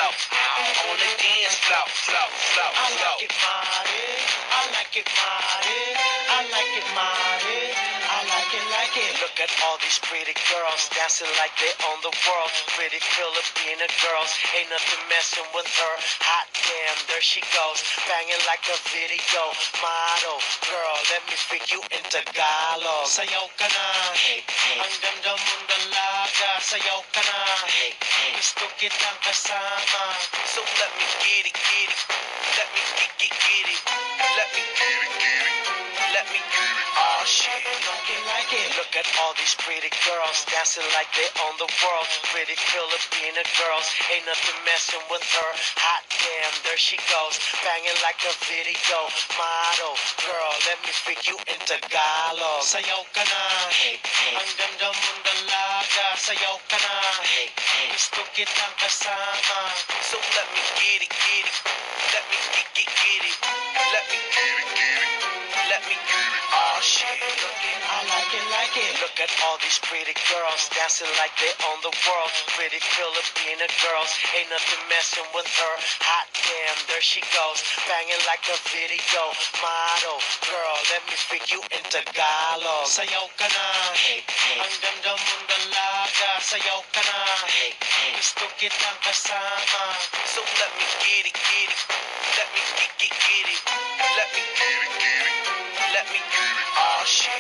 flow. On the dance flow, flow, flow, I flow. like it, Mare. I like it, Mare. I like it, Mare. I like it. Look at all these pretty girls dancing like they own the world. Pretty Filipina girls, ain't nothing messing with her. Hot damn, there she goes, banging like a video model. Girl, let me freak you in Tagalog. Sayaw ka na. Hey, hey, Ang ganda mong dalaga. Sayaw ka na. hey, hey. Gusto kitang kasama. So let me get it, get it. Let me get it. Let me get it, get it. Let me get it. Oh shit. Like it. Look at all these pretty girls dancing like they own the world. Pretty Filipina girls, ain't nothing messing with her. Hot damn, there she goes, banging like a video model. Girl, let me freak you in Tagalog. Sayaw ka na. Hey, hey, Ang ganda mong dalaga. Sayaw ka na. hey, hey. Gusto kitang kasama. So let me get it, get it. Let me get it. Let me get it, get it. Let me get it. Oh shit. I like it. Look at all these pretty girls dancing like they own the world. Pretty Filipina girls, ain't nothing messing with her. Hot damn, there she goes, banging like a video model. Girl, let me freak you in Tagalog. Sayaw ka na. Hey, hey, Ang ganda mong dalaga. Sayaw ka na. hey, hey. Gusto kitang kasama. So let me get it, get it. Let me get it. Let me get it, get it. Let me get it. Oh shit.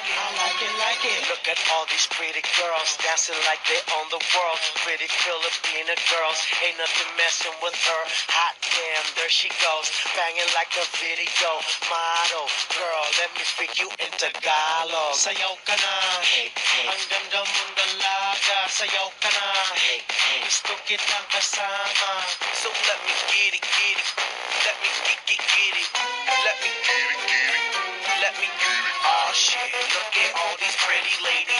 I like it. Look at all these pretty girls dancing like they own the world. Pretty Filipina girls, ain't nothing messing with her. Hot damn, there she goes, banging like a video model. Girl, let me freak you in Tagalog. Sayaw ka na. Hey, hey, Ang ganda mong dalaga. Sayaw ka na. hey, hey. Gusto kitang kasama. So let me get it, get it. Let me get it. Let me get it, get it. Let me get it. Oh shit, look at all these pretty ladies